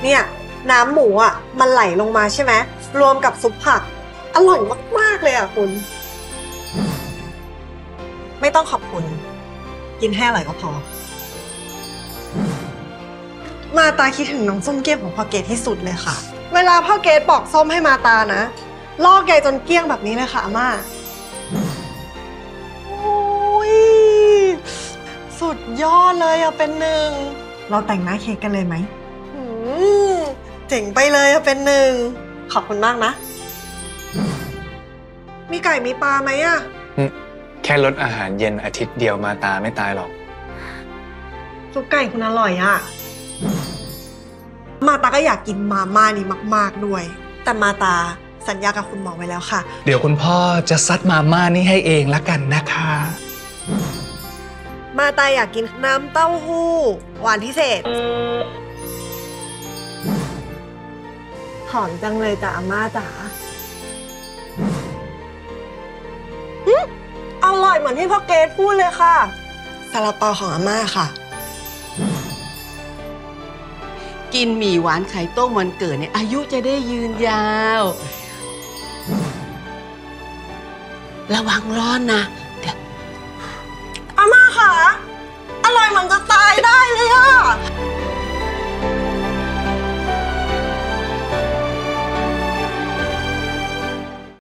เนี่ยน้ำหมูอ่ะมันไหลลงมาใช่ไหมรวมกับซุปผักอร่อยมากๆเลยอ่ะคุณไม่ต้องขอบคุณกินให้อร่อยก็พอมาตาคิดถึงน้องส้มเกี้ยมของพ่อเกดที่สุดเลยค่ะเวลาพ่อเกดปอกส้มให้มาตานะลอกแกจนเกลี้ยงแบบนี้เลยค่ะอาม่าโอ้ยสุดยอดเลยอะเป็นหนึ่งเราแต่งหน้าเค้กกันเลยไหมเจ๋งไปเลยอะเป็นหนึ่งขอบคุณมากนะมีไก่มีปลาไหมอะแค่ลดอาหารเย็นอาทิตย์เดียวมาตาไม่ตายหรอกซุปไก่คุณอร่อยอะมาตาก็อยากกินมาม่านี้มากๆด้วยแต่มาตาสัญญากับคุณหมอไว้แล้วค่ะเดี๋ยวคุณพ่อจะซัดมาม่านี่ให้เองละกันนะคะมาตาอยากกินน้ำเต้าหู้หวานพิเศษหอมจังเลยจ้ะอาม่าจ๋าอร่อยเหมือนที่พ่อเกดพูดเลยค่ะซาลาเปาของอาม่าค่ะกินหมี่หวานไข่ต้มวันเกิดเนี่ยอายุจะได้ยืนยาวระวังร้อนนะ